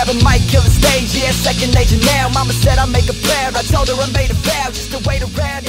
grab a mic, kill the stage, yeah, second nature now. Mama said I make her proud, I told her I made a vow just to wait around.